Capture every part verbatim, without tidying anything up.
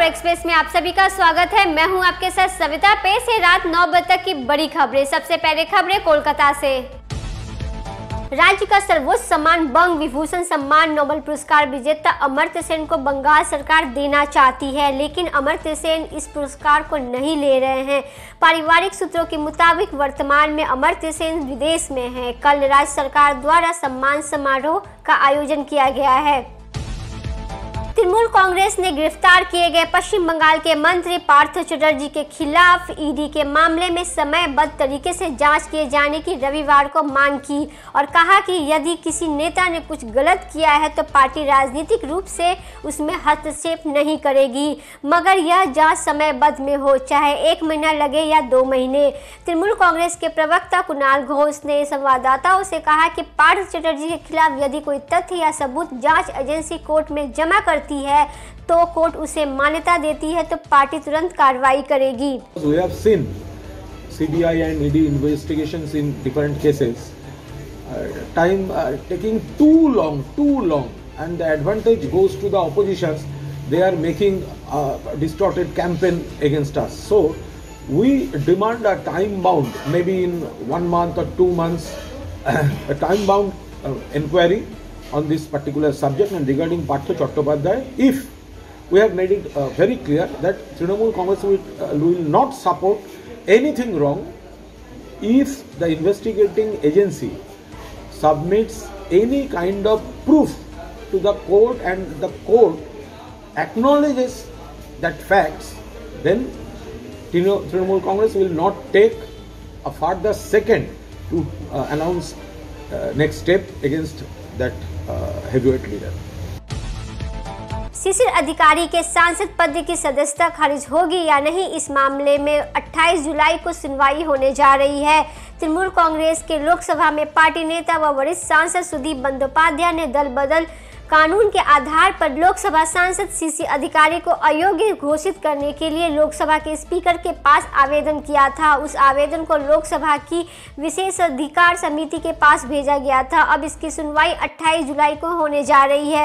खबर एक्सप्रेस में आप सभी का स्वागत है। मैं हूं आपके साथ सविता। पेश है रात नौ बजे तक की बड़ी खबरें। सबसे पहले खबरें कोलकाता से। राज्य का सर्वोच्च सम्मान बंग विभूषण सम्मान नोबेल पुरस्कार विजेता अमर्त्य सेन को बंगाल सरकार देना चाहती है, लेकिन अमर्त्य सेन इस पुरस्कार को नहीं ले रहे हैं। पारिवारिक सूत्रों के मुताबिक वर्तमान में अमर्त्य सेन विदेश में हैं। कल राज्य सरकार द्वारा सम्मान समारोह का आयोजन किया गया है। तृणमूल कांग्रेस ने गिरफ्तार किए गए पश्चिम बंगाल के मंत्री पार्थ चटर्जी के खिलाफ ईडी के मामले में समयबद्ध तरीके से जांच किए जाने की रविवार को मांग की और कहा कि यदि किसी नेता ने कुछ गलत किया है तो पार्टी राजनीतिक रूप से उसमें हस्तक्षेप नहीं करेगी, मगर यह जांच समयबद्ध में हो, चाहे एक महीना लगे या दो महीने। तृणमूल कांग्रेस के प्रवक्ता कुणाल घोष ने संवाददाताओं से कहा कि पार्थ चटर्जी के खिलाफ यदि कोई तथ्य या सबूत जाँच एजेंसी कोर्ट में जमा कर है तो कोर्ट उसे मान्यता देती है तो पार्टी तुरंत कार्रवाई करेगी। We have seen C B I and E D investigations in different cases. Uh, time uh, taking too long, too long, and the advantage goes to the oppositions. They are making a distorted campaign against us. So we demand a time-bound, maybe in one month or two months, a time-bound uh, inquiry on this particular subject. And regarding Partha Chattopadhyay, if we have made it uh, very clear that Trinamool Congress will, uh, will not support anything wrong if the investigating agency submits any kind of proof to the court and the court acknowledges that facts, then Trinamool Congress will not take a further second to uh, announce uh, next step against that heavyweight leader. Sisir Adhikari के सांसद पद की सदस्यता खारिज होगी या नहीं, इस मामले में अट्ठाईस जुलाई को सुनवाई होने जा रही है। तृणमूल कांग्रेस के लोकसभा में पार्टी नेता व वरिष्ठ सांसद सुदीप बंदोपाध्याय ने दल बदल कानून के आधार पर लोकसभा सांसद शिशिर अधिकारी को अयोग्य घोषित करने के लिए लोकसभा के स्पीकर के पास आवेदन किया था। उस आवेदन को लोकसभा की विशेष अधिकार समिति के पास भेजा गया था। अब इसकी सुनवाई अट्ठाईस जुलाई को होने जा रही है।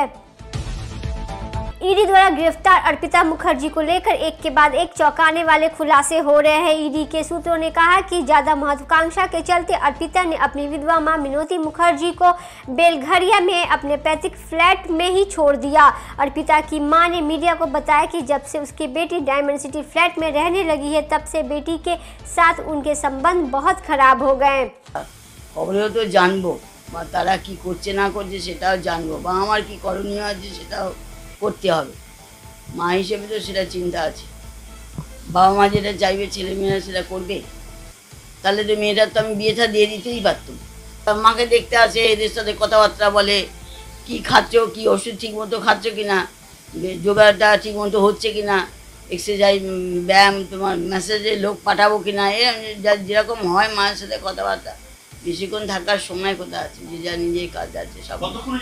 ईडी द्वारा गिरफ्तार अर्पिता मुखर्जी को लेकर एक के बाद एक चौंकाने वाले खुलासे हो रहे हैं। ईडी के सूत्रों ने कहा कि ज्यादा महत्वाकांक्षा के चलते अर्पिता ने अपनी विधवा मां मिनोती मुखर्जी को बेलघरिया में अपने पैतृक फ्लैट में ही छोड़ दिया। अर्पिता की मां ने मीडिया को बताया कि जब से उसकी बेटी डायमंड सिटी फ्लैट में रहने लगी है तब से बेटी के साथ उनके संबंध बहुत खराब हो गए। खबरेও তো জানবো বা তারা কি করছে না করছে সেটাও জানবো বা আমার কি করণীয় আছে সেটাও করতে হবে। মা হিসেবে তো সেটা চিন্তা আছে। বাবা মা যেটা চাইবে ছেলে মেয়েরা সেটা করবে, তাহলে তো মেয়েটার তো আমি বিয়েটা দিয়ে দিতেই পারতাম। মাকে দেখতে আসে, এদের সাথে কথাবার্তা বলে, কি খাচ্ছ, কি ওষুধ ঠিক মতো খাচ্ছ কিনা, যোগাটা ঠিক মতো হচ্ছে কিনা, এক্সারসাইজ ব্যায়াম তোমার মেসেজে লোক পাঠাবো কিনা, এ যেরকম হয় মায়ের সাথে কথাবার্তা। বেশিক্ষণ থাকার সময় কোথায় আছে, যে যা নিজের কাজ আছে সব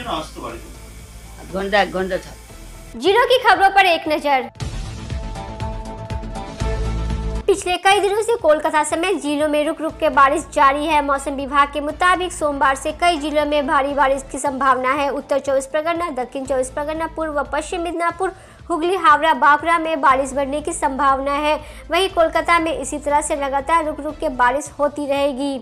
আধ ঘন্টা এক ঘন্টা থাক। जिलों की खबरों पर एक नजर। पिछले कई दिनों से कोलकाता समेत जिलों में रुक रुक के बारिश जारी है। मौसम विभाग के मुताबिक सोमवार से कई जिलों में भारी बारिश की संभावना है। उत्तर चौबीस परगना, दक्षिण चौबीस परगना, पूर्व व पश्चिम मिदनापुर, हुगली, हावड़ा, बांकुड़ा में बारिश बढ़ने की संभावना है। वहीं कोलकाता में इसी तरह से लगातार रुक रुक के बारिश होती रहेगी।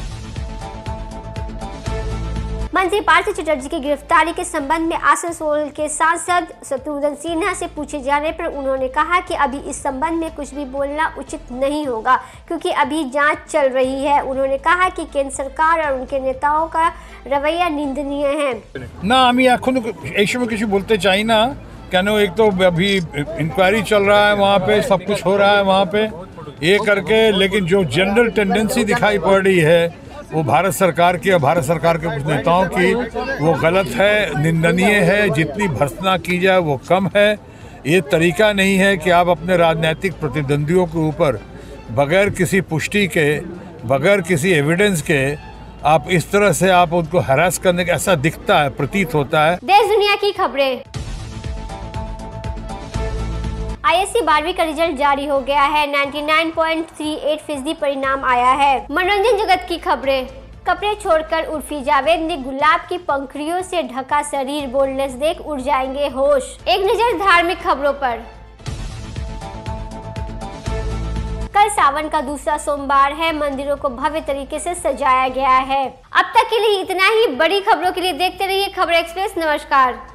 मंत्री पार्थ चटर्जी की गिरफ्तारी के संबंध में आसनसोल के सांसद शत्रुघ्न सिन्हा से पूछे जाने पर उन्होंने कहा कि अभी इस संबंध में कुछ भी बोलना उचित नहीं होगा क्योंकि अभी जांच चल रही है। उन्होंने कहा कि केंद्र सरकार और उनके नेताओं का रवैया निंदनीय है। ना আমি এখন এই সময় কিছু বলতে চাই না, কেন एक तो अभी इंक्वायरी चल रहा है, वहाँ पे सब कुछ हो रहा है वहाँ पे ये करके, लेकिन जो जनरल टेंडेंसी दिखाई पड़ रही है वो भारत सरकार की और भारत सरकार के कुछ नेताओं की वो गलत है, निंदनीय है। जितनी भर्त्सना की जाए वो कम है। ये तरीका नहीं है कि आप अपने राजनीतिक प्रतिद्वंदियों के ऊपर बगैर किसी पुष्टि के, बगैर किसी एविडेंस के आप इस तरह से आप उनको हरास करने का, ऐसा दिखता है, प्रतीत होता है। देश दुनिया की खबरें। आई एस सी बारहवीं का रिजल्ट जारी हो गया है। निन्यानवे पॉइंट तीन आठ फीसदी परिणाम आया है। मनोरंजन जगत की खबरें। कपड़े छोड़कर उर्फी जावेद ने गुलाब की पंखुड़ियों से ढका शरीर, बोल्डनेस देख उड़ जाएंगे होश। एक नजर धार्मिक खबरों पर। कल सावन का दूसरा सोमवार है। मंदिरों को भव्य तरीके से सजाया गया है। अब तक के लिए इतना ही। बड़ी खबरों के लिए देखते रहिए खबर एक्सप्रेस। नमस्कार।